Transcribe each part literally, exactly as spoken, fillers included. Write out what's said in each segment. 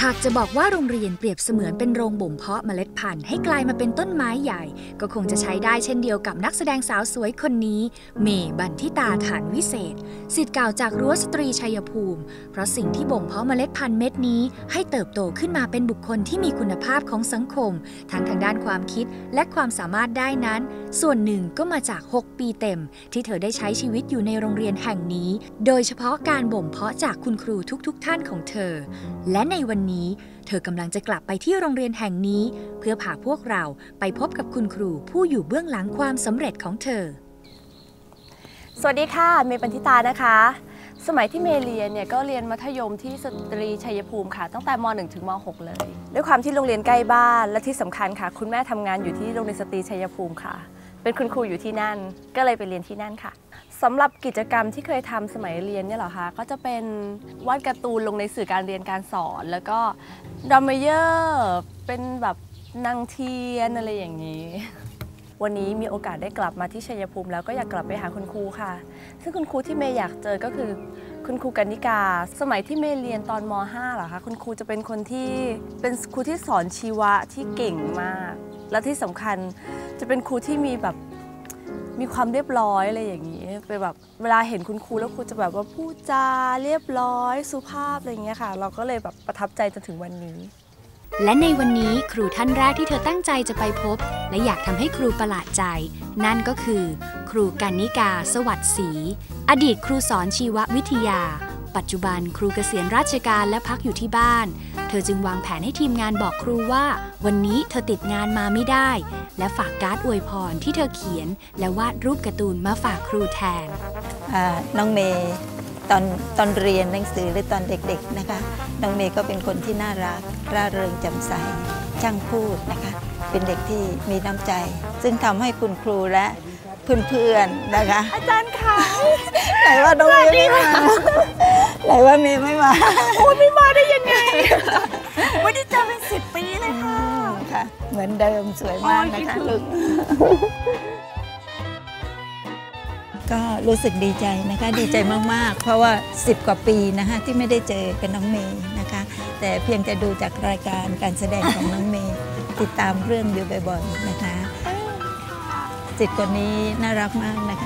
หากจะบอกว่าโรงเรียนเปรียบเสมือนเป็นโรงบ่มเพาะเมล็ดพันธุ์ให้กลายมาเป็นต้นไม้ใหญ่ก็คงจะใช้ได้เช่นเดียวกับนักแสดงสาวสวยคนนี้เมย์บันทิตาฐานวิเศษศิษย์เก่าจากรั้วสตรีชัยภูมิเพราะสิ่งที่บ่มเพาะเมล็ดพันธุ์เม็ดนี้ให้เติบโตขึ้นมาเป็นบุคคลที่มีคุณภาพของสังคมทั้งทางด้านความคิดและความสามารถได้นั้นส่วนหนึ่งก็มาจากหกปีเต็มที่เธอได้ใช้ชีวิตอยู่ในโรงเรียนแห่งนี้โดยเฉพาะการบ่มเพาะจากคุณครูทุกๆท่านของเธอและในวันนี้เธอกำลังจะกลับไปที่โรงเรียนแห่งนี้เพื่อพาพวกเราไปพบกับคุณครูผู้อยู่เบื้องหลังความสำเร็จของเธอสวัสดีค่ะเมย์ปันธิตานะคะสมัยที่เมย์เรียนเนี่ยก็เรียนมัธยมที่สตรีชัยภูมิค่ะตั้งแต่ม หนึ่ง ถึงม หก เลยด้วยความที่โรงเรียนใกล้บ้านและที่สำคัญค่ะคุณแม่ทำงานอยู่ที่โรงเรียนสตรีชัยภูมิค่ะเป็นคุณครูอยู่ที่นั่นก็เลยไปเรียนที่นั่นค่ะสำหรับกิจกรรมที่เคยทำสมัยเรียนเนี่ยเหรอคะก็จะเป็นวาดการ์ตูนลงในสื่อการเรียนการสอนแล้วก็ดรัมเมเยอร์เป็นแบบนางเทียนอะไรอย่างนี้วันนี้มีโอกาสได้กลับมาที่ชัยภูมิแล้วก็อยากกลับไปหาคุณครูค่ะซึ่งคุณครูที่เมย์อยากเจอก็คือคุณครูกนิกาสมัยที่เมย์เรียนตอนม ห้า เหรอคะคุณครูจะเป็นคนที่เป็นครูที่สอนชีวะที่เก่งมากและที่สำคัญจะเป็นครูที่มีแบบมีความเรียบร้อยอะไรอย่างนี้เป็นแบบเวลาเห็นคุณครูแล้วครูจะแบบว่าพูดจาเรียบร้อยสุภาพอะไรอย่างเงี้ยค่ะเราก็เลยแบบประทับใจจนถึงวันนี้และในวันนี้ครูท่านแรกที่เธอตั้งใจจะไปพบและอยากทำให้ครูประหลาดใจนั่นก็คือครูกนิกาสวัสดิ์ศรีอดีตครูสอนชีววิทยาปัจจุบันครูเกษียณราชการและพักอยู่ที่บ้านเธอจึงวางแผนให้ทีมงานบอกครูว่าวันนี้เธอติดงานมาไม่ได้และฝากการ์ดอวยพรที่เธอเขียนและวาดรูปการ์ตูนมาฝากครูแทนน้องเมย์ตอนตอนเรียนหนังสือหรือตอนเด็กๆนะคะน้องเมย์ก็เป็นคนที่น่ารักร่าเริงแจ่มใสช่างพูดนะคะเป็นเด็กที่มีน้ำใจซึ่งทำให้คุณครูและเพื่อนๆนะคะอาจารย์ค่ะไหนว่าน้องเมย์ไม่มาไหนว่าเมย์ไม่มาโอ้ไม่มาได้ยังไงไม่ได้เจอเป็นสิบปีเลยค่ะค่ะเหมือนเดิมสวยมากนะคะลูกก็รู้สึกดีใจนะคะดีใจมากๆเพราะว่าสิบกว่าปีนะคะที่ไม่ได้เจอกับน้องเมย์นะคะแต่เพียงแต่ดูจากรายการการแสดงของน้องเมย์ติดตามเรื่องอยู่บ่อยๆนะคะจิตคนนี้น่ารักมากนะคะ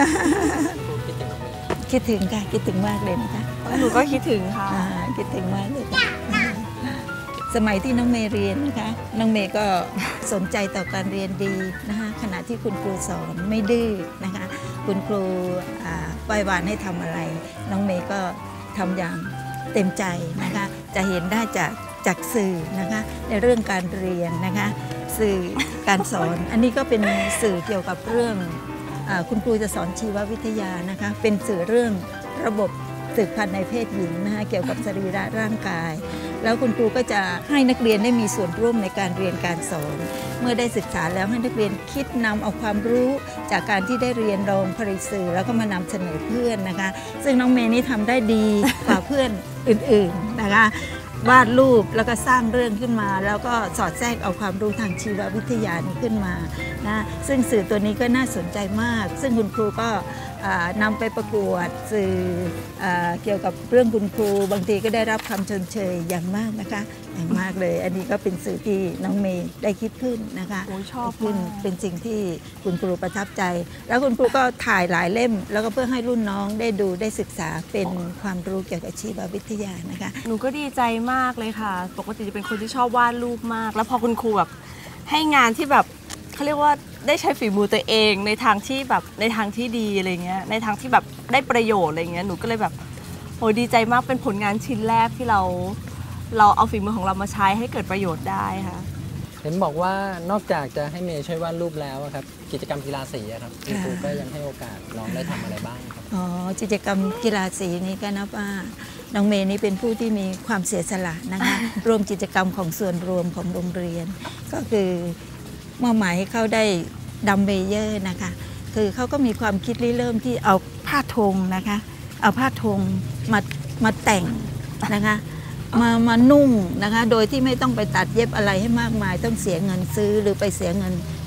คิดถึงค่ะคิดถึงมากเลยนะคะหนูก็คิดถึงค่ะคิดถึงมากเลยค่ะสมัยที่น้องเมย์เรียนนะคะน้องเมย์ก็สนใจต่อการเรียนดีนะคะขณะที่คุณครูสอนไม่ดื้อนะคะคุณครูปล่อยวานให้ทำอะไรน้องเมย์ก็ทำอย่างเต็มใจนะคะจะเห็นได้จากจากสื่อนะคะในเรื่องการเรียนนะคะสื่อการสอนอันนี้ก็เป็นสื่อเกี่ยวกับเรื่องคุณครูจะสอนชีววิทยานะคะเป็นสื่อเรื่องระบบสืบพันธุ์ในเพศหญิงนะคะเกี่ยวกับสรีระร่างกายแล้วคุณครูก็จะให้นักเรียนได้มีส่วนร่วมในการเรียนการสอนเมื่อได้ศึกษาแล้วให้นักเรียนคิดนำเอาความรู้จากการที่ได้เรียนลองผลิตสื่อแล้วก็มานำเสนอเพื่อนนะคะซึ่งน้องเมย์นี่ทำได้ดีกว่าเพื่อนอื่นๆนะคะวาดรูปแล้วก็สร้างเรื่องขึ้นมาแล้วก็สอดแทรกเอาความรู้ทางชีววิทยานี้ขึ้นมานะซึ่งสื่อตัวนี้ก็น่าสนใจมากซึ่งคุณครูก็นำไปประกวดสื่อเกี่ยวกับเรื่องคุณครูบางทีก็ได้รับคำชมเชยอย่างมากนะคะอย่างมากเลยอันนี้ก็เป็นสื่อที่น้องเมย์ได้คิดขึ้นนะคะชอบขึ้นเป็นสิ่งที่คุณครูประทับใจแล้วคุณครูก็ถ่ายหลายเล่มแล้วก็เพื่อให้รุ่นน้องได้ดูได้ศึกษาเป็นความรู้เกี่ยวกับชีววิทยานะคะหนูก็ดีใจมากเลยค่ะปกติจะเป็นคนที่ชอบวาดรูปมากแล้วพอคุณครูแบบให้งานที่แบบเขาเรียกว่าได้ใช้ฝีมือตัวเองในทางที่แบบในทางที่ดีอะไรเงี้ยในทางที่แบบได้ประโยชน์อะไรเงี้ยหนูก็เลยแบบโหดีใจมากเป็นผลงานชิ้นแรกที่เราเราเอาฝีมือของเรามาใช้ให้เกิดประโยชน์ได้ค่ะเห็นบอกว่านอกจากจะให้เมย์ช่วยวาดรูปแล้วครับกิจกรรมกีฬาสีครับคุณครูก็ยังให้โอกาสน้องได้ทำอะไรบ้างครับอ๋อกิจกรรมกีฬาสีนี้ก็นับว่าน้องเมย์นี่เป็นผู้ที่มีความเสียสละนะคะรวมกิจกรรมของส่วนรวมของโรงเรียนก็คือมอบหมายให้เขาได้ดัมเบเยอร์นะคะคือเขาก็มีความคิดริเริ่มที่เอาผ้าธงนะคะเอาผ้าธงมามาแต่งนะคะมามานุ่งนะคะโดยที่ไม่ต้องไปตัดเย็บอะไรให้มากมายต้องเสียเงินซื้อหรือไปเสียเงิน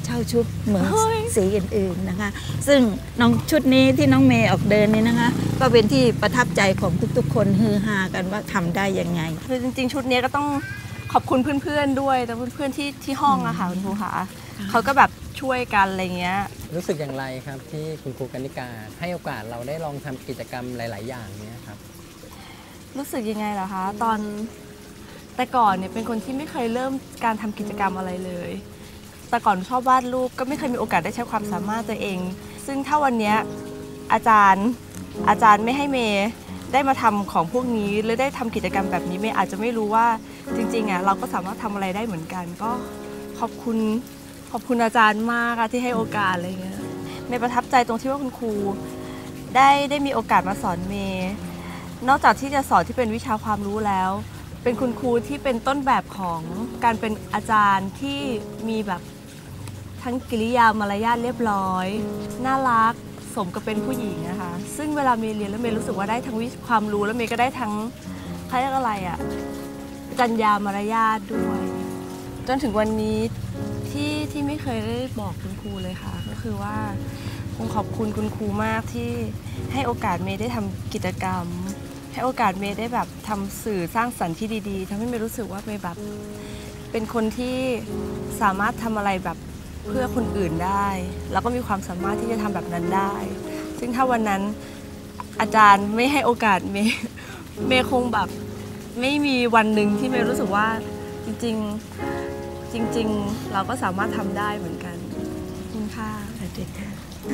เช่าชุดเหมือนสีอื่นๆนะคะซึ่งน้องชุดนี้ที่น้องเมย์ออกเดินนี่นะคะก็เป็นที่ประทับใจของทุกๆคนฮือฮากันว่าทำได้ยังไงคือจริงๆชุดนี้ก็ต้องขอบคุณเพื่อนๆด้วยแต่เพื่อนๆที่ที่ห้องอะค่ะคุณครูคะเขาก็แบบช่วยกันอะไรเงี้ยรู้สึกอย่างไรครับที่คุณครูกนิกาให้โอกาสเราได้ลองทำกิจกรรมหลายๆอย่างเนี้ยครับรู้สึกยังไงเหรอคะตอนแต่ก่อนเนี่ยเป็นคนที่ไม่เคยเริ่มการทำกิจกรรมอะไรเลยแต่ก่อนชอบวาดรูปก็ไม่เคยมีโอกาสได้ใช้ความสามารถตัวเองซึ่งถ้าวันนี้อาจารย์อาจารย์ไม่ให้เมย์ได้มาทำของพวกนี้หรือได้ทำกิจกรรมแบบนี้เมย์อาจจะไม่รู้ว่าจริงๆอ่ะเราก็สามารถทำอะไรได้เหมือนกันก็ขอบคุณขอบคุณอาจารย์มากที่ให้โอกาสอะไรเงี้ยเมย์ประทับใจตรงที่ว่าคุณครูได้ได้มีโอกาสมาสอนเมย์นอกจากที่จะสอนที่เป็นวิชาความรู้แล้วเป็นคุณครูที่เป็นต้นแบบของการเป็นอาจารย์ที่มีแบบทั้งกิริยามารยาทเรียบร้อยน่ารักสมกับเป็นผู้หญิงนะคะซึ่งเวลาเมย์เรียนแล้วเมย์รู้สึกว่าได้ทั้งวิความรู้แล้วเมย์ก็ได้ทั้งเขาเรียกอะไรอ่ะจรรยามารยาทด้วยจนถึงวันนี้ที่ที่ไม่เคยได้บอกคุณครูเลยค่ะก็คือว่าคงขอบคุณคุณครูมากที่ให้โอกาสเมย์ได้ทำกิจกรรมให้โอกาสเมย์ได้แบบทำสื่อสร้างสรรค์ที่ดีๆทำให้เมย์รู้สึกว่าเมย์แบบเป็นคนที่สามารถทำอะไรแบบเพื่อคนอื่นได้แล้วก็มีความสามารถที่จะทำแบบนั้นได้ซึ่งถ้าวันนั้นอาจารย์ไม่ให้โอกาสเมย์เมย์คงแบบไม่มีวันหนึ่งที่เมย์รู้สึกว่าจริงๆจริงๆเราก็สามารถทำได้เหมือนกันคุณค่ะสวัสดีค่ะ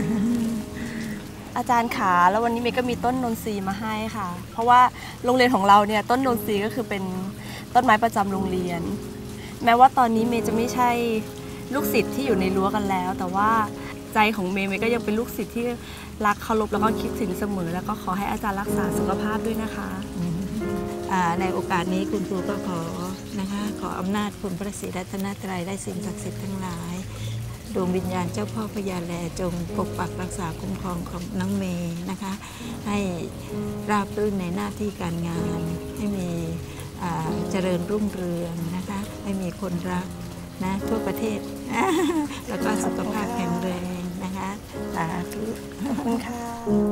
อาจารย์ขาแล้ววันนี้เมย์ก็มีต้นนนทรีมาให้ค่ะเพราะว่าโรงเรียนของเราเนี่ยต้นนนทรีก็คือเป็นต้นไม้ประจำโรงเรียนแม้ว่าตอนนี้เมย์จะไม่ใช่ลูกศิษย์ที่อยู่ในรั้วกันแล้วแต่ว่าใจของเมย์เมย์ก็ยังเป็นลูกศิษย์ที่รักเคารพแล้วก็คิดถึงเสมอแล้วก็ขอให้อาจารย์รักษาสุขภาพด้วยนะคะในโอกาสนี้คุณครูก็ขอนะคะขออำนาจคุณพระศรีรัตนตรัยได้สิ่งศักดิ์สิทธิ์ทั้งหลายดวงวิญญาณเจ้าพ่อพญาแลจงปกปักรักษาคุ้มครองของน้องเมย์นะคะให้ราบรื่นในหน้าที่การงานให้มีเจริญรุ่งเรืองนะคะให้มีคนรักนะทั่วประเทศแล้วก็สุขภาพแข็งแรงนะคะสาธุขอบคุณค่ะ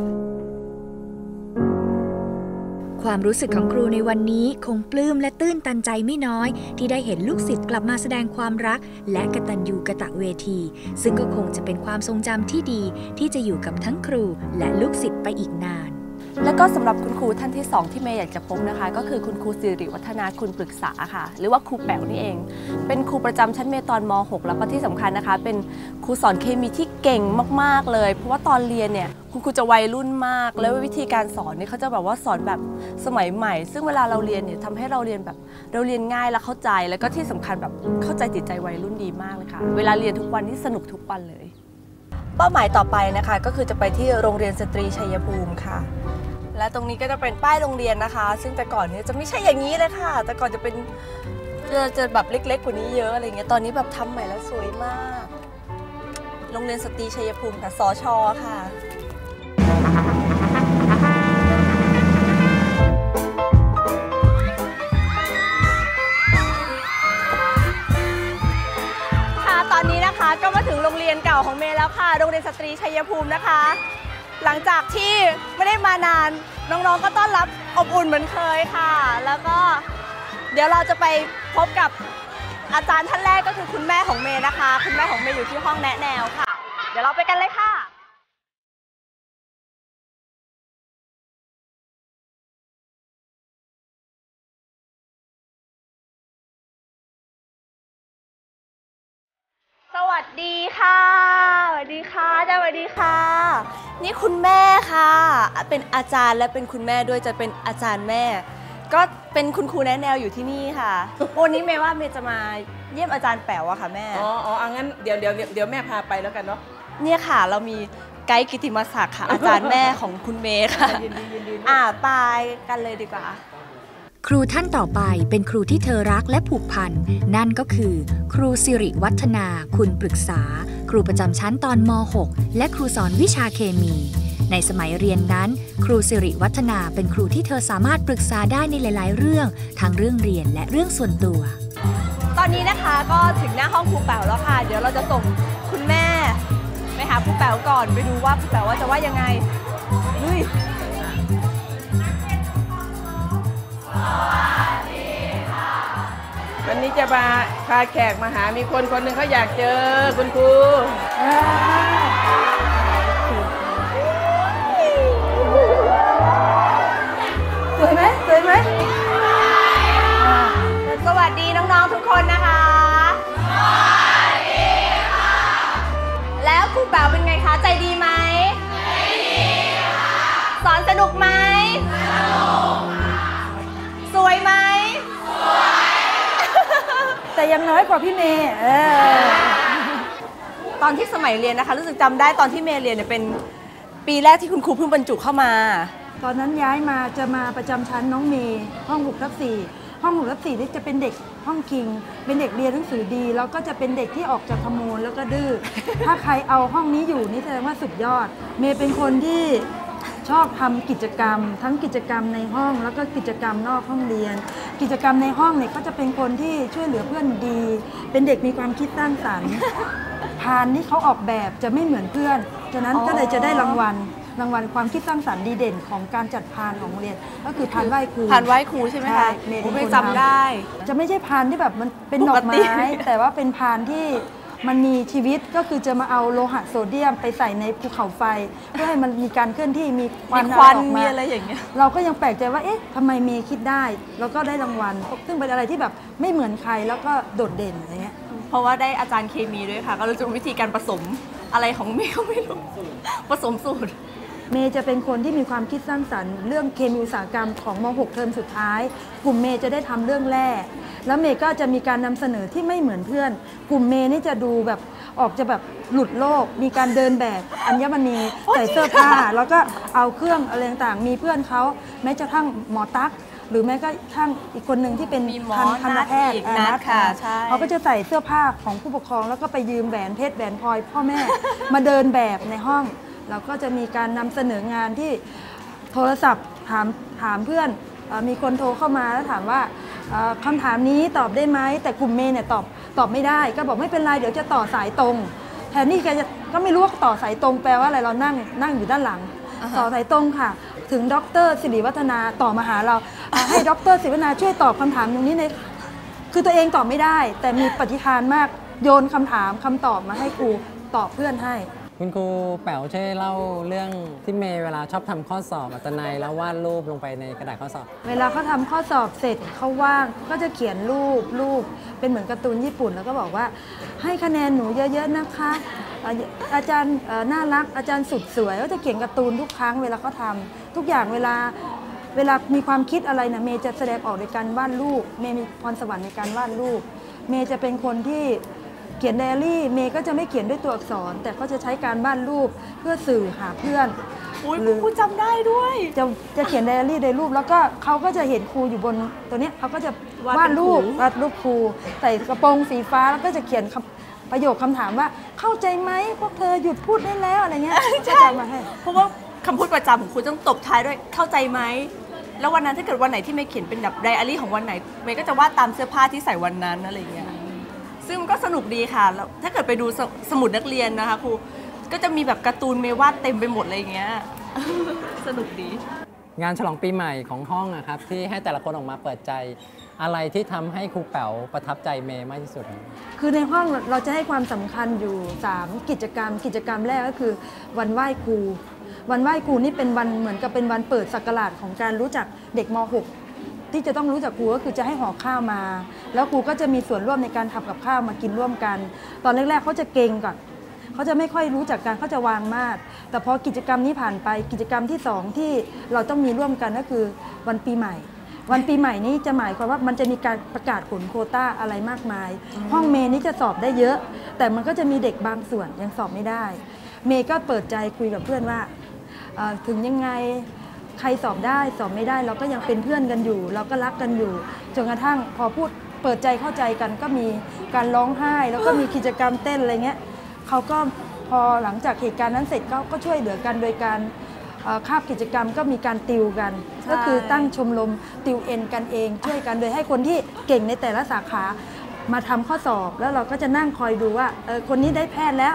ความรู้สึกของครูในวันนี้คงปลื้มและตื้นตันใจไม่น้อยที่ได้เห็นลูกศิษย์กลับมาแสดงความรักและกตัญญูกตเวทีซึ่งก็คงจะเป็นความทรงจำที่ดีที่จะอยู่กับทั้งครูและลูกศิษย์ไปอีกนานแล้วก็สำหรับคุณครูท่านที่สองที่เมย์อยากจะพบนะคะก็คือคุณครูสิริวัฒนาคุณปรึกษาค่ะหรือว่าครูแป๋วนี่เองเป็นครูประจำชั้นเมย์ตอนม หกแล้วก็ที่สำคัญนะคะเป็นครูสอนเคมีที่เก่งมากๆเลยเพราะว่าตอนเรียนเนี่ยคุณครูจะวัยรุ่นมากแล้ววิธีการสอนนี่เขาจะแบบว่าสอนแบบสมัยใหม่ซึ่งเวลาเราเรียนเนี่ยทำให้เราเรียนแบบเราเรียนง่ายและเข้าใจแล้วก็ที่สำคัญแบบเข้าใจจิตใจวัยรุ่นดีมากเลยค่ะเวลาเรียนทุกวันนี่สนุกทุกวันเลยเป้าหมายต่อไปนะคะก็คือจะไปที่โรงเรียนสตรีชัยภูมิค่ะและตรงนี้ก็จะเป็นป้ายโรงเรียนนะคะซึ่งแต่ก่อนเนี่ยจะไม่ใช่อย่างนี้เลยค่ะแต่ก่อนจะเป็นจะจะแบบเล็กๆกว่านี้เยอะอะไรเงี้ยตอนนี้แบบทำใหม่แล้วสวยมากโรงเรียนสตรีชัยภูมิค่ะสช.ค่ะค่ะตอนนี้นะคะก็มาถึงโรงเรียนเก่าของเมย์แล้วค่ะโรงเรียนสตรีชัยภูมินะคะหลังจากที่ไม่ได้มานานน้องๆก็ต้อนรับอบอุ่นเหมือนเคยค่ะแล้วก็เดี๋ยวเราจะไปพบกับอาจารย์ท่านแรกก็คือคุณแม่ของเมย์นะคะคุณแม่ของเมย์อยู่ที่ห้องแนะแนวค่ะเดี๋ยวเราไปกันเลยค่ะสวัสดีค่ะสวัสดีค่ะสวัสดีค่ะนี่คุณแม่ค่ะเป็นอาจารย์และเป็นคุณแม่ด้วยจะเป็นอาจารย์แม่ก็เป็นคุณครูแนะแนวอยู่ที่นี่ค่ะวันนี้เมย์ว่าเมย์จะมาเยี่ยมอาจารย์แป๋วอะค่ะแม่อ๋ออ๋องั้นเดี๋ยวเดี๋ยวเดี๋ยวแม่พาไปแล้วกันเนาะเนี่ยค่ะเรามีไกด์กิติมศักดิ์ค่ะอาจารย์แม่ของคุณเมย์ค่ะยินดียินดีอ่าไปกันเลยดีกว่าครูท่านต่อไปเป็นครูที่เธอรักและผูกพันนั่นก็คือครูสิริวัฒนาคุณปรึกษาครูประจำชั้นตอนม หกและครูสอนวิชาเคมีในสมัยเรียนนั้นครูสิริวัฒนาเป็นครูที่เธอสามารถปรึกษาได้ในหลายๆเรื่องทั้งเรื่องเรียนและเรื่องส่วนตัวตอนนี้นะคะก็ถึงหน้าห้องครูแป๋วแล้วค่ะเดี๋ยวเราจะส่งคุณหาครูแป๋วก่อนไปดูว่าครูแป๋วว่าจะว่ายังไงลุยวันนี้จะมาพาแขกมาหามีคนคนหนึ่งเขาอยากเจอคุณครูสวยไหมสวยไหมสวัสดีน้องๆทุกคนนะคะสวัสดีค่ะแล้วครูแป๋วเป็นไงคะใจดีไหมใจดีค่ะสอนสนุกไหมสนุกสวยไหมสวยแต่ยังน้อยกว่าพี่เมย์เออตอนที่สมัยเรียนนะคะรู้สึกจำได้ตอนที่เมย์เรียนเนี่ยเป็นปีแรกที่คุณครูเพิ่งบรรจุเข้ามาตอนนั้นย้ายมาจะมาประจำชั้นน้องเมย์ห้องหกทับสี่ห้องหกทับสี่นี่จะเป็นเด็กห้องคิงเป็นเด็กเรียนหนังสือดีแล้วก็จะเป็นเด็กที่ออกจากขโมยแล้วก็ดื้อ ถ้าใครเอาห้องนี้อยู่นี่แสดงว่าสุดยอดเมย์เป็นคนที่ชอบทำกิจกรรม ทั้งกิจกรรมในห้องแล้วก็กิจกรรมนอกห้องเรียน กิจกรรมในห้องเนี่ยก็จะเป็นคนที่ช่วยเหลือเพื่อนดี เป็นเด็กมีความคิดสร้างสรรค์ พานที่เขาออกแบบจะไม่เหมือนเพื่อนฉะนั้นก็เลยจะได้รางวัลรางวัลความคิดสร้างสรรค์ดีเด่นของการจัดพานของโรงเรียนก็คือพานไหว้ครูพานไหว้ครูใช่ไหมคะเมย์ไม่จำได้จะไม่ใช่พานที่แบบมันเป็นดอกไม้แต่ว่าเป็นพานที่มันมีชีวิตก็คือจะมาเอาโลหะโซเดียมไปใส่ในภูเขาไฟเพื่อให้มันมีการเคลื่อนที่มีควันออกมาอะไรอย่างเงี้ยเราก็ยังแปลกใจว่าเอ๊ะทำไมเมย์คิดได้แล้วก็ได้รางวัลซึ่งเป็นอะไรที่แบบไม่เหมือนใครแล้วก็โดดเด่นอะไรเงี้ยเพราะว่าได้อาจารย์เคมีด้วยค่ะก็รู้จักวิธีการผสมอะไรของเมย์ก็ไม่รู้ผสมสูตรเมย์จะเป็นคนที่มีความคิดสร้างสรรค์เรื่องเคมีอุตสาหกรรมของม หก เทอมสุดท้ายกลุ่มเมย์จะได้ทำเรื่องแร่แล้วเมย์ก็จะมีการนำเสนอที่ไม่เหมือนเพื่อนกลุ่มเมย์นี่จะดูแบบออกจะแบบหลุดโลกมีการเดินแบบอัญมณีใส่เสื้อผ้าแล้วก็เอาเครื่องอะไรต่างๆมีเพื่อนเขาแม้จะทั้งหมอตั๊กหรือแม้ก็ทั้งอีกคนหนึ่งที่เป็นทันตแพทย์นัดค่ะเขาก็จะใส่เสื้อผ้าของผู้ปกครองแล้วก็ไปยืมแหวนเพชรแหวนพลอยพ่อแม่มาเดินแบบในห้องเราก็จะมีการนำเสนองานที่โทรศัพท์ถามถามเพื่อนมีคนโทรเข้ามาแล้วถามว่าคำถามนี้ตอบได้ไหมแต่กลุ่มเมย์เนี่ยตอบตอบไม่ได้ก็บอกไม่เป็นไรเดี๋ยวจะต่อสายตรงแทนนี่แกจะก็ไม่รู้ว่าต่อสายตรงแปลว่าอะไรเรานั่งนั่งอยู่ด้านหลัง uh-huh. ต่อสายตรงค่ะถึงดร.ศิริวัฒนาต่อมาหาเรา ให้ดร.ศิริวัฒนาช่วยตอบคำถามตรงนี้ในคือตัวเองตอบไม่ได้แต่มีปฏิภาณมากโยนคำถามคำตอบมาให้ครูตอบเพื่อนให้คุณครูแป๋วช่วยเล่าเรื่องที่เมย์เวลาชอบทำข้อสอบอัตนัยแล้ววาดรูปลงไปในกระดาษข้อสอบเวลาเขาทำข้อสอบเสร็จเขาว่างก็จะเขียนรูปรูปเป็นเหมือนการ์ตูนญี่ปุ่นแล้วก็บอกว่าให้คะแนนหนูเยอะๆนะคะอาจารย์น่ารักอาจารย์สุดสวยก็จะเขียนการ์ตูนทุกครั้งเวลาเขาทำทุกอย่างเวลาเวลามีความคิดอะไรนะเมย์จะแสดงออกในการวาดรูปเมย์มีพรสวรรค์ในการวาดรูปเมย์จะเป็นคนที่เขียนไดอารี่เมย์ก็จะไม่เขียนด้วยตัวอักษรแต่เขาจะใช้การวาดรูปเพื่อสื่อหาเพื่อนหรือครูจำได้ด้วยจะจะเขียนไดอารี่ในรูปแล้วก็เขาก็จะเห็นครูอยู่บนตัวนี้เขาก็จะวาดรูปวาดรูปครูใส่กระโปรงสีฟ้าแล้วก็จะเขียนประโยคคำถามว่าเข้าใจไหมพวกเธอหยุดพูดได้แล้วอะไรเงี้ยใช่เพราะว่าคำพูดประจำของครูต้องตบท้ายด้วยเข้าใจไหมแล้ววันนั้นถ้าเกิดวันไหนที่เมย์เขียนเป็นแบบไดอารี่ของวันไหนเมย์ก็จะวาดตามเสื้อผ้าที่ใส่วันนั้นอะไรเงี้ยซึ่งมันก็สนุกดีค่ะแล้วถ้าเกิดไปดูส, สมุดนักเรียนนะคะครูก็จะมีแบบการ์ตูนเมย์วาดเต็มไปหมดอะไรอย่างเงี้ย สนุกดีงานฉลองปีใหม่ของห้องนะครับที่ให้แต่ละคนออกมาเปิดใจอะไรที่ทำให้ครูแป๋วประทับใจเมย์มากที่สุดคือในห้องเราจะให้ความสำคัญอยู่สามกิจกรรมกิจกรรมแรกก็คือวันไหว้ครูวันไหว้ครูนี่เป็นวันเหมือนกับเป็นวันเปิดศักราชของการรู้จักเด็กม หกที่จะต้องรู้จักครูก็คือจะให้ห่อข้าวมาแล้วครูก็จะมีส่วนร่วมในการทำกับข้าวมากินร่วมกันตอนแรกๆเขาจะเก่งก่อนเขาจะไม่ค่อยรู้จักกันเขาจะวางมากแต่พอกิจกรรมนี้ผ่านไปกิจกรรมที่สองที่เราต้องมีร่วมกันก็คือวันปีใหม่วันปีใหม่นี้จะหมายความว่ามันจะมีการประกาศผลโควต้าอะไรมากมายห้องเมย์นี้จะสอบได้เยอะแต่มันก็จะมีเด็กบางส่วนยังสอบไม่ได้เมย์ก็เปิดใจคุยกับเพื่อนว่าถึงยังไงใครสอบได้สอบไม่ได้เราก็ยังเป็นเพื่อนกันอยู่เราก็รักกันอยู่จนกระทั่งพอพูดเปิดใจเข้าใจกันก็มีการร้องไห้แล้วก็มีกิจกรรมเต้นอะไรเงี้ยเขาก็พอหลังจากเหตุการณ์นั้นเสร็จก็ก็ช่วยเหลือกันโดยการคาบกิจกรรมก็มีการติวกันก็คือตั้งชมรมติวเอ็นกันเองช่วยกันโดยให้คนที่เก่งในแต่ละสาขามาทำข้อสอบแล้วเราก็จะนั่งคอยดูว่าเออคนนี้ได้แพทย์แล้ว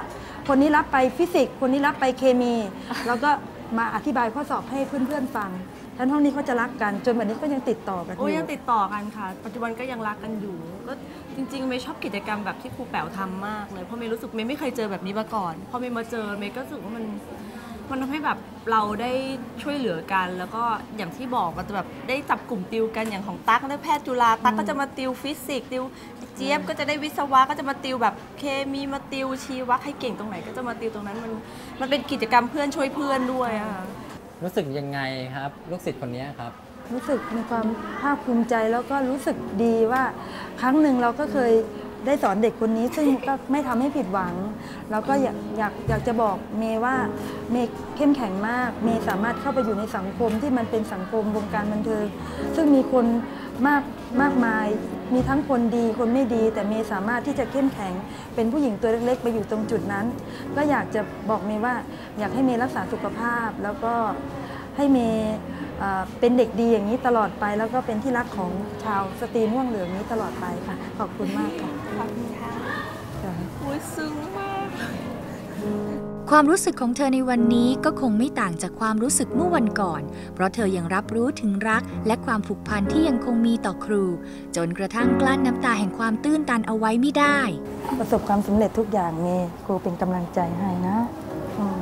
คนนี้รับไปฟิสิกส์คนนี้รับไปเคมีแล้วก็มาอธิบายข้อสอบให้เพื่อนๆฟังทั้งห้องนี้เขาจะรักกันจนวันนี้ก็ยังติดต่อกันอโอ้ยยู่ยังติดต่อกันค่ะ ปัจจุบันก็ยังรักกันอยู่ก็จริงๆเมย์ชอบกิจกรรมแบบที่ครูแป๋วทำมากเลยเพราะเมย์รู้สึกเมย์ไม่เคยเจอแบบนี้มาก่อนพอเมย์มาเจอเมย์ก็รู้สึกว่ามันมันทำให้แบบเราได้ช่วยเหลือกัน แล้วก็อย่างที่บอกมันจะแบบได้จับกลุ่มติวกันอย่างของตั๊กได้แพทย์จุฬาตั๊กก็จะมาติวฟิสิกส์ติวเจี๊ยบก็จะได้วิศวะก็จะมาติวแบบเคมีมาติวชีวะให้เก่งตรงไหนก็จะมาติวตรงนั้นมันมันเป็นกิจกรรมเพื่อนช่วยเพื่อนด้วยอะรู้สึกยังไงครับลูกศิษย์คนนี้ครับรู้สึกมีความภาคภูมิใจแล้วก็รู้สึกดีว่าครั้งหนึ่งเราก็เคยได้สอนเด็กคนนี้ซึ่งก็ไม่ทำให้ผิดหวังแล้วก็อยากอยากอยากจะบอกเมย์ว่าเมย์เข้มแข็งมากเมย์สามารถเข้าไปอยู่ในสังคมที่มันเป็นสังคมวงการบันเทิงซึ่งมีคนมากมากมายมีทั้งคนดีคนไม่ดีแต่เมย์สามารถที่จะเข้มแข็งเป็นผู้หญิงตัวเล็กๆไปอยู่ตรงจุดนั้นก็อยากจะบอกเมย์ว่าอยากให้เมย์รักษาสุขภาพแล้วก็ให้เมย์เป็นเด็กดีอย่างนี้ตลอดไปแล้วก็เป็นที่รักของชาวสตรีม่วงเหลืองนี้ตลอดไปค่ะขอบคุณมากค่ะขอบคุณค่ะจ้ะโอ้ยซึ้งมากความรู้สึกของเธอในวันนี้ก็คงไม่ต่างจากความรู้สึกเมื่อวันก่อน เพราะเธอยังรับรู้ถึงรักและความผูกพันที่ยังคงมีต่อครูจนกระทั่งกลั้นน้ำตาแห่งความตื้นตันเอาไว้ไม่ได้ประสบความสำเร็จทุกอย่างเมย์ครูเป็นกำลังใจให้นะอืม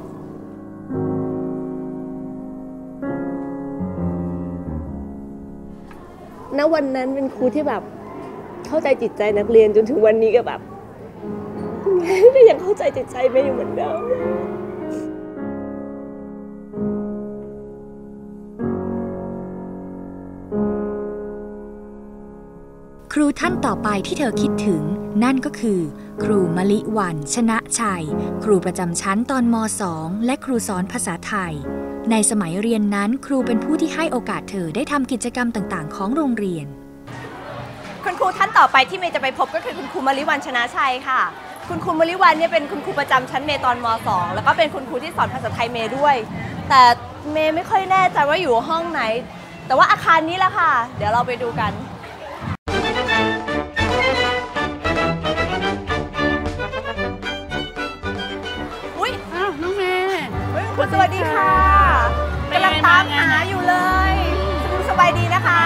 ณวันนั้นเป็นครูที่แบบเข้าใจจิตใจนักเรียนจนถึงวันนี้ก็แบบก็ยังเข้าใจจิตใจไม่อยู่เหมือนเดิมครูท่านต่อไปที่เธอคิดถึงนั่นก็คือ ครูมะลิวันชนะชัย ครูประจำชั้นตอนม สอง และครูสอนภาษาไทยในสมัยเรียนนั้นครูเป็นผู้ที่ให้โอกาสเธอได้ทำกิจกรรมต่างๆของโรงเรียนคุณครูท่านต่อไปที่เมย์จะไปพบก็คือคุณครูมะลิวันชนะชัยค่ะคุณครูมะลิวันเนี่ยเป็นคุณครูประจำชั้นเมย์ตอนม สอง แล้วก็เป็นคุณครูที่สอนภาษาไทยเมย์ด้วยแต่เมย์ไม่ค่อยแน่ใจว่าอยู่ห้องไหนแต่ว่าอาคารนี้แหละค่ะเดี๋ยวเราไปดูกันอุ้ยอ้าวน้องเมย์คุณสวัสดีค่ะกำลังตามหาอยู่เลยสบายดีนะคะ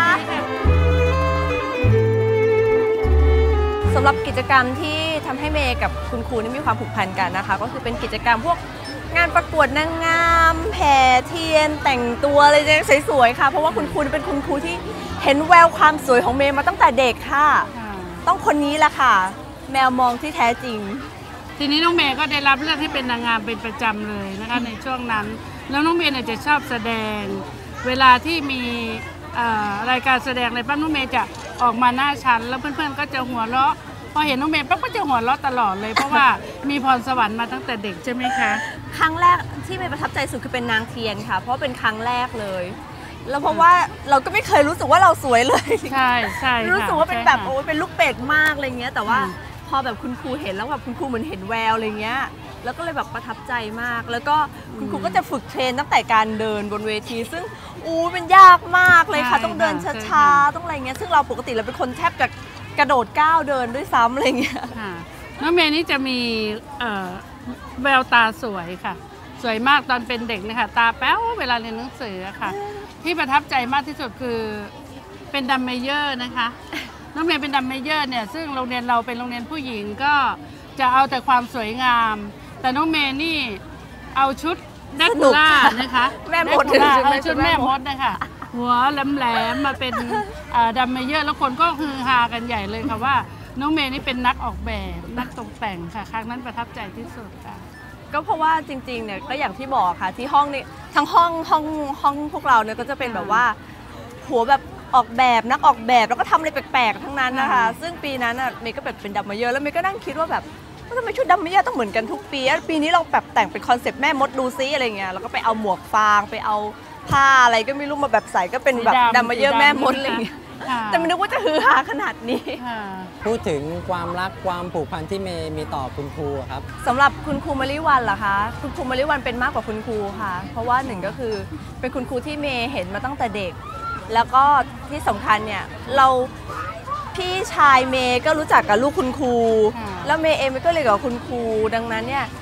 สำหรับกิจกรรมที่ทำให้เมย์กับคุณครูนี่มีความผูกพันกันนะคะก็คือเป็นกิจกรรมพวกงานประกวดนางงามแผ่เทียนแต่งตัวอะไรสวยๆค่ะเพราะว่าคุณครูเป็นคุณครูที่เห็นแววความสวยของเมย์มาตั้งแต่เด็กค่ะต้องคนนี้แหละค่ะแมวมองที่แท้จริงทีนี้น้องเมย์ก็ได้รับเลือกให้เป็นนางงามเป็นประจำเลยนะคะในช่วงนั้นแล้วน้องเมย์เนี่ยจะชอบแสดงเวลาที่มีรายการแสดงอะไรป้าน้องเมย์จะออกมาหน้าชั้นแล้วเพื่อนๆก็จะหัวเราะพอเห็นน้องเมย์ปั๊บก็จะหัวเราะตลอดเลยเพราะว่ามีพรสวรรค์มาตั้งแต่เด็กใช่ไหมคะครั้งแรกที่เมย์ประทับใจสุดคือเป็นนางเทียนค่ะเพราะเป็นครั้งแรกเลยแล้วเพราะว่าเราก็ไม่เคยรู้สึกว่าเราสวยเลยใช่ใช่รู้สึกว่าเป็นแบบโอ้เป็นลูกเป็ดมากอะไรเงี้ยแต่ว่าพอแบบคุณครูเห็นแล้วแบบคุณครูเหมือนเห็นแววอะไรเงี้ยแล้วก็เลยแบบประทับใจมากแล้วก็คุณครูก็จะฝึกเทรนตั้งแต่การเดินบนเวทีซึ่งอู้เป็นยากมากเลยค่ะต้องเดินช้าๆต้องอะไรเงี้ยซึ่งเราปกติเราเป็นคนแทบจะกระโดดก้าวเดินด้วยซ้ำอะไรเงี้ยน้องเมย์นี่จะมีแววตาสวยค่ะสวยมากตอนเป็นเด็กนะคะตาแป๊วเวลาเรียนหนังสือค่ะที่ประทับใจมากที่สุดคือเป็นดัมเมเยอร์นะคะน้องเมย์เป็นดัมเมเยอร์เนี่ยซึ่งโรงเรียนเราเป็นโรงเรียนผู้หญิงก็จะเอาแต่ความสวยงามแต่น้องเมย์นี่เอาชุดแดกคูล่านะคะแม่มดเอาชุดแม่มดนะคะหัวแหลมๆมาเป็นดัมเมเยอร์แล้วคนก็ฮือฮากันใหญ่เลยค่ะว่าน้องเมย์นี่เป็นนักออกแบบนักตกแต่งค่ะครั้งนั้นประทับใจที่สุดค่ะก็เพราะว่าจริงๆเนี่ยก็อย่างที่บอกค่ะที่ห้องนี้ทั้งห้องห้องห้องพวกเราเนี่ยก็จะเป็นแบบว่าหัวแบบออกแบบนักออกแบบแล้วก็ทำอะไรแปลกๆทั้งนั้นนะคะซึ่งปีนั้นอ่ะเมย์ก็แบบเป็นดัมเมเยอร์แล้วเมย์ก็นั่งคิดว่าแบบทำไมชุดดัมเมเยอร์ต้องเหมือนกันทุกปีปีนี้เราแบบแต่งเป็นคอนเซ็ปต์แม่มดดูซิอะไรเงี้ยแล้วก็ไปเอาหมวกฟางไปเอาผ้าอะไรก็ไม่รู้มาแบบใส่ก็เป็นแบบดัมเมเยอร์แม่มดอะไรเงี้ยแต่ไม่นึกว่าจะฮือฮาขนาดนี้พูดถึงความรักความผูกพันที่เมย์มีต่อคุณครูครับสำหรับคุณครูมะลิวันเหรอคะคุณครูมะลิวันเป็นมากกว่าคุณครูค่ะเพราะว่าหนึ่งก็คือเป็นคุณครูที่เมย์เห็นมาตั้งแต่เด็กแล้วก็ที่สำคัญเนี่ยเราพี่ชายเมย์ก็รู้จักกับลูกคุณครูแล้วเมย์เองก็เลยกับคุณครูดังนั้นเนี่ย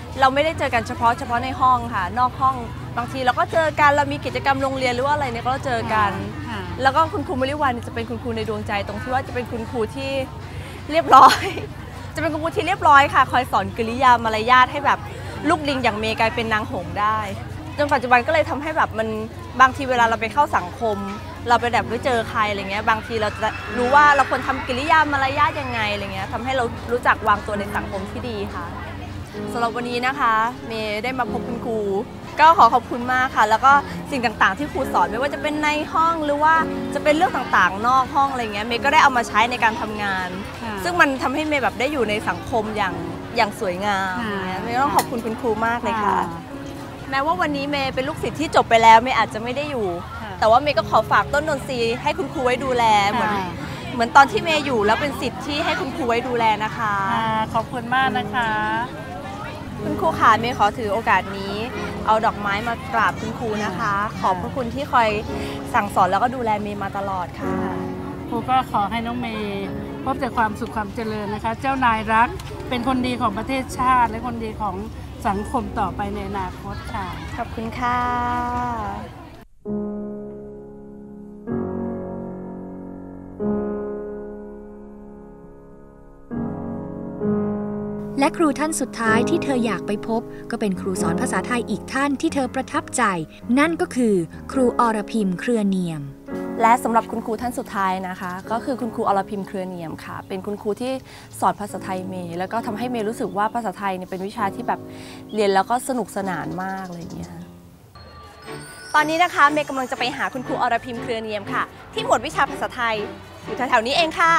เราไม่ได้เจอกันเฉพาะเฉพาะในห้องค่ะนอกห้องบางทีเราก็เจอกันเรามีกิจกรรมโรงเรียนหรือว่าอะไรเนี่ยก็เจอกันค่ะแล้วก็คุณครูมริวันจะเป็นคุณครูในดวงใจตรงที่ว่าจะเป็นคุณครูที่เรียบร้อย จะเป็นคุณครูที่เรียบร้อยค่ะคอยสอนกริยามารยาทให้แบบลูกลิงอย่างเมย์กลายเป็นนางหงส์ได้จนปัจจุบันก็เลยทำให้แบบมันบางทีเวลาเราไปเข้าสังคม เราไปแบบไปเจอใครอะไรเงี้ยบางทีเราจะรู้ว่าเราควรทำกิริยามารยาทยังไงอะไรเงี้ยทำให้เรารู้จักวางตัวในสังคมที่ดีค่ะสำหรับวันนี้นะคะเมย์ได้มาพบคุณครูก็ขอขอบคุณมากค่ะแล้วก็สิ่งต่างๆที่ครูสอนไม่ว่าจะเป็นในห้องหรือว่าจะเป็นเรื่องต่างๆนอกห้องอะไรเงี้ยเมย์ก็ได้เอามาใช้ในการทำงานค่ะซึ่งมันทำให้เมย์แบบได้อยู่ในสังคมอย่างอย่างสวยงามค่ะเมย์ต้องขอบคุณคุณครูมากเลยค่ะ แม้ว่าวันนี้เมย์เป็นลูกศิษย์ที่จบไปแล้วเมย์อาจจะไม่ได้อยู่ค่ะแต่ว่าเมย์ก็ขอฝากต้นนนทรีย์ให้คุณครูไว้ดูแลเหมือนค่ะเหมือนตอนที่เมย์อยู่แล้วเป็นศิษย์ที่ให้คุณครูไว้ดูแลนะคะค่ะขอบคุณมากนะคะคุณครูค่ะเมย์ขอถือโอกาสนี้ เอาดอกไม้มากราบคุณครูนะคะ ขอบพระคุณที่คอยสั่งสอนแล้วก็ดูแลเมย์มาตลอดค่ะครูก็ขอให้น้องเมย์พบแต่ความสุขความเจริญนะคะ เจ้านายรักเป็นคนดีของประเทศชาติ และคนดีของสังคมต่อไปในอนาคตค่ะขอบคุณค่ะและครูท่านสุดท้ายที่เธออยากไปพบ ก็เป็นครูสอนภาษาไทยอีกท่านที่เธอประทับใจ นั่นก็คือครูอรพิมเครือเนียมและสำหรับคุณครูท่านสุดท้ายนะคะ ก็คือคุณครูอรพิมเครือเนียมค่ะ เป็นคุณครูที่สอนภาษาไทยเมย์แล้วก็ทำให้เมย์รู้สึกว่าภาษาไทยเนี่ยเป็นวิชาที่แบบเรียนแล้วก็สนุกสนานมากอะไรอย่างเงี้ยตอนนี้นะคะเมย์กำลังจะไปหาคุณครูอรพิมเครือเนียมค่ะ ที่หมวดวิชาภาษาไทยอยู่แถวๆนี้เองค่ะ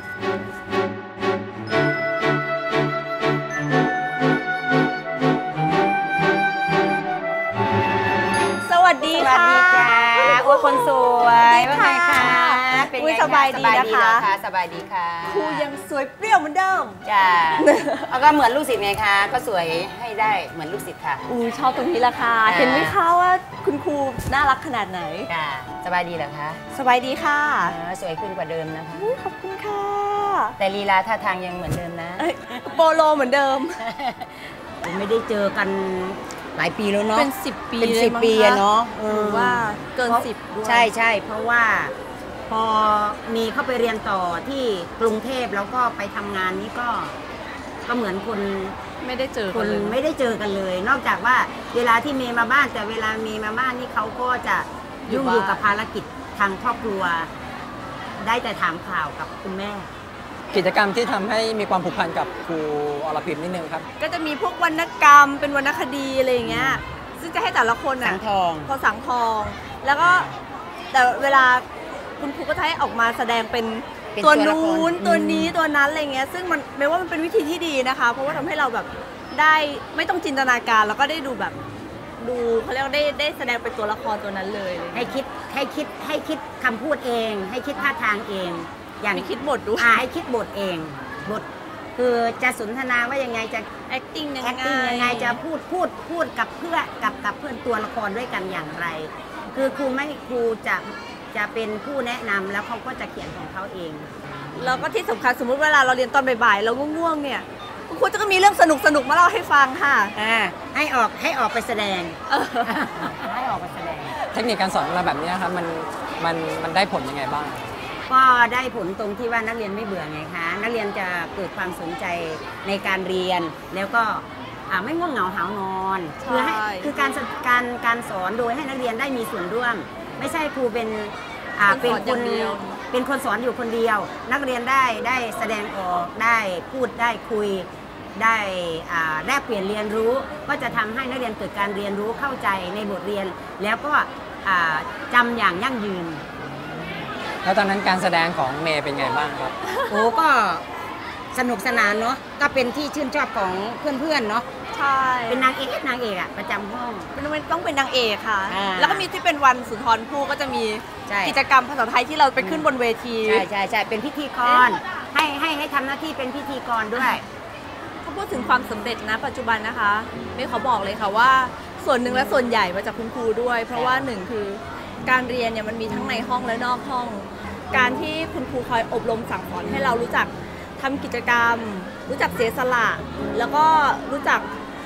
สวัสดีค่ะสวัสดีจ้าอ้วนคนสวยว่าไงคะเป็นอุ๊ไงสบายดีนะคะสบายดีค่ะครูยังสวยเปรี้ยวเหมือนเดิมจ้าแล้วก็เหมือนลูกศิษย์ไงคะก็สวยให้ได้เหมือนลูกศิษย์ค่ะอู้ชอบตรงนี้ละค่ะอ่าเห็นไหมคะว่าคุณครูน่ารักขนาดไหนจ้าสบายดีเหรอคะสบายดีค่ะเออสวยขึ้นกว่าเดิมนะคะอุ๊ยขอบคุณค่ะแต่ลีลาท่าทางยังเหมือนเดิมนะเอ้ยโปโลเหมือนเดิมไม่ได้เจอกันหลายปีแล้วเนาะเป็นสิบปีเป็นเลยสิบมั้งปีคะอะเนาะหรือว่าเกินเพราะสิบด้วยใช่ใช่เพราะว่าพอมีเข้าไปเรียนต่อที่กรุงเทพแล้วก็ไปทำงานนี้ก็ก็เหมือนคนไม่ได้เจอคกันนเลยไม่ได้เจอกันเลย นอกจากว่าเวลาที่เมย์มาบ้านแต่เวลาเมย์มาบ้านนี่เขาก็จะยุ่งอยู่กับภารกิจทางครอบครัว ได้แต่ถามข่าวกับคุณแม่กิจกรรมที่ทำให้มีความผูกพันกับครูอรพิมนิดนึงครับก็จะมีพวกวรรณกรรม เป็นวรรณคดีอะไรอย่างเงี้ย ซึ่งจะให้แต่ละคนสัอ่ะงทองพอสังทอง แล้วก็แต่เวลาคุณครูก็จะให้ออกมาแสดงเป็นเป็นตัวตัวละครนู้นอืมตัวนี้ตัวนั้นอะไรเงี้ย ซึ่งมันแม้ว่ามันเป็นวิธีที่ดีนะคะ เพราะว่าทำให้เราแบบได้ไม่ต้องจินตนาการแล้วก็ได้ดูแบบดูเขาเรียกว่าได้ได้แสดงเป็นตัวละครตัวนั้นเลยให้คิดให้คิดให้คิดคำพูดเอง ให้คิดท่าทางเอง อย่างมีคิดบทด้วยอ่าให้คิดบทเองบทคือจะสนทนาว่ายังไงจะ acting ยัง acting ยังไงจะพูดพูดพูดกับเพื่อนกับกับเพื่อนตัวละครด้วยกันอย่างไร คือครูไม่ครูจะจะเป็นผู้แนะนำแล้วเขาก็จะเขียนของเขาเองแล้วก็ที่สำคัญสมมุติเวลาเราเรียนตอนบ่ายๆเราง่วงๆเนี่ยคุณครูจะก็มีเรื่องสนุกสนุกๆมาเล่าให้ฟังค่ะอ่าให้ออกให้ออกไปแสดงเออให้ออกไปแสดงเทคนิคการสอนอะไรแบบนี้ครับมันมันมันได้ผลยังไงบ้างก็ได้ผลตรงที่ว่านักเรียนไม่เบื่อไงคะนักเรียนจะเกิดความสนใจในการเรียน แล้วก็อ่าไม่ง่วงเหงาหาวนอนใช่คือให้คือการการการสอนโดยให้นักเรียนได้มีส่วนร่วม ไม่ใช่ครูเป็นอ่าเป็นคนเป็นคนสอนอยู่คนเดียว นักเรียนได้ได้แสดงออกได้พูดได้คุยได้อ่าแลกเปลี่ยนเรียนรู้ ก็จะทำให้นักเรียนเกิดการเรียนรู้เข้าใจในบทเรียน แล้วก็อ่าจำอย่างยั่งยืนแล้วตอนนั้นการแสดงของเมย์เป็นไงบ้างครับโอ้ก็สนุกสนานเนาะก็เป็นที่ชื่นชอบของเพื่อนๆเนาะใช่เป็นนางเอกนางเอกอะประจำห้องเป็นต้องเป็นนางเอกค่ะอ่าแล้วก็มีที่เป็นวันสุนทรภู่ก็จะมีใช่กิจกรรมภาษาไทยที่เราไปขึ้นบนเวทีใช่ใช่ใช่เป็นพิธีกรให้ให้ให้ทำหน้าที่เป็นพิธีกรด้วยถ้าพูดถึงความสำเร็จนะปัจจุบันนะคะเมย์ขอบอกเลยค่ะว่าส่วนหนึ่งและส่วนใหญ่มาจากคุณครูด้วย เพราะว่าหนึ่งคือการเรียนเนี่ยมันมีทั้งในห้องและนอกห้อง การที่คุณครูคอยอบรมสั่งสอนให้เรารู้จักทำกิจกรรม รู้จักเสียสละแล้วก็รู้จัก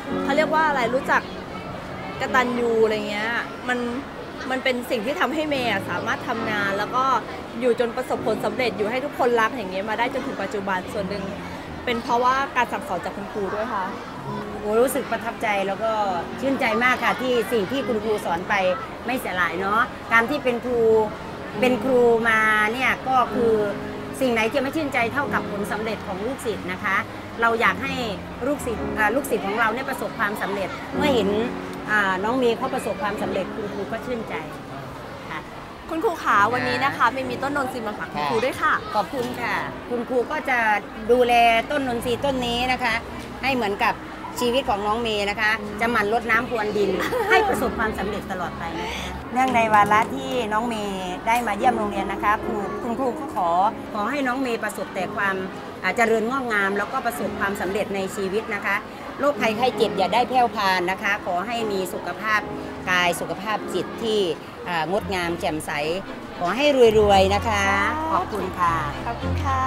เขาเรียกว่าอะไรรู้จักกตัญญูอะไรเงี้ยมันมันเป็นสิ่งที่ทำให้เมย์สามารถทำงานแล้วก็อยู่จนประสบผลสำเร็จอยู่ให้ทุกคนรักอย่างเงี้ยมาได้จนถึงปัจจุบันส่วนหนึ่งเป็นเพราะว่าการสั่งสอนจากคุณครูด้วยค่ะโอ้รู้สึกประทับใจแล้วก็ชื่นใจมากค่ะที่สิ่งที่คุณครูสอนไปไม่เสียหายเนาะการที่เป็นครูเป็นครูมาเนี่ยก็คือสิ่งไหนจะไม่ชื่นใจเท่ากับผลสำเร็จของลูกศิษย์นะคะเราอยากให้ลูกศิษย์ลูกศิษย์ของเราเนี่ยประสบความสำเร็จเมื่อเห็นน้องเมย์เขาประสบความสำเร็จคุณครูก็ชื่นใจค่ะคุณครูขาวันนี้นะคะไม่มีต้นนนทรีมาฝากคุณครูด้วยค่ะขอบคุณค่ะคุณครูก็จะดูแลต้นนนทรีต้นนี้นะคะให้เหมือนกับชีวิตของน้องเมย์นะคะจะหมั่นรดน้ำพรวนดิน ให้ประสบความสำเร็จตลอดไปนะคะเนื่องในวาระที่น้องเมย์ได้มาเยี่ยมโรงเรียนนะคะครูคุณครูก็ขอขอให้น้องเมย์ประสบแต่ความเจริญงอกงามแล้วก็ประสบความสำเร็จในชีวิตนะคะโรคภัยไข้เจ็บอย่าได้แพร่พานนะคะขอให้มีสุขภาพกายสุขภาพจิตที่งดงามแจ่มใสขอให้รวยๆนะคะขอบคุณค่ะขอบคุณค่ะ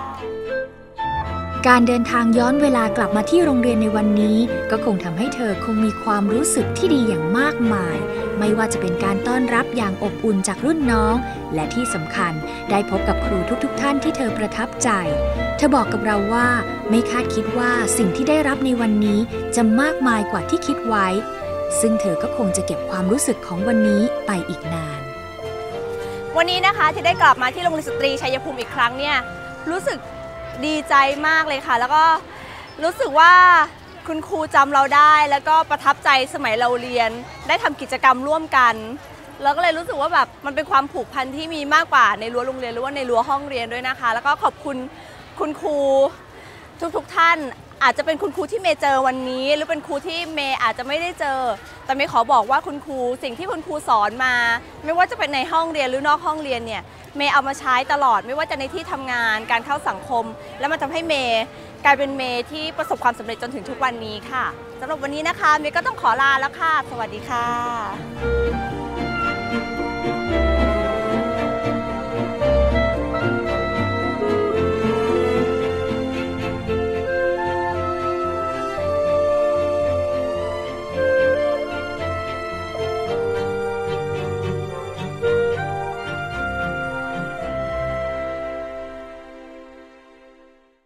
การเดินทางย้อนเวลากลับมาที่โรงเรียนในวันนี้ก็คงทำให้เธอคงมีความรู้สึกที่ดีอย่างมากมายไม่ว่าจะเป็นการต้อนรับอย่างอบอุ่นจากรุ่นน้องและที่สำคัญได้พบกับครูทุกๆท่านที่เธอประทับใจเธอบอกกับเราว่าไม่คาดคิดว่าสิ่งที่ได้รับในวันนี้จะมากมายกว่าที่คิดไว้ซึ่งเธอก็คงจะเก็บความรู้สึกของวันนี้ไปอีกนานวันนี้นะคะที่ได้กลับมาที่โรงเรียนสตรีชัยภูมิอีกครั้งเนี่ยรู้สึกดีใจมากเลยค่ะแล้วก็รู้สึกว่าคุณครูจำเราได้แล้วก็ประทับใจสมัยเราเรียนได้ทำกิจกรรมร่วมกันแล้วก็เลยรู้สึกว่าแบบมันเป็นความผูกพันที่มีมากกว่าในรั้วโรงเรียนหรือว่าในรั้วห้องเรียนด้วยนะคะแล้วก็ขอบคุณคุณครูทุกๆท่านอาจจะเป็นคุณครูที่เมย์เจอวันนี้หรือเป็นครูที่เมย์อาจจะไม่ได้เจอแต่เมย์ขอบอกว่าคุณครูสิ่งที่คุณครูสอนมาไม่ว่าจะเป็นในห้องเรียนหรือนอกห้องเรียนเนี่ยเมย์เอามาใช้ตลอดไม่ว่าจะในที่ทำงานการเข้าสังคมแล้วมันทำให้เมย์กลายเป็นเมย์ที่ประสบความสำเร็จจนถึงทุกวันนี้ค่ะสำหรับวันนี้นะคะเมย์ก็ต้องขอลาแล้วค่ะสวัสดีค่ะ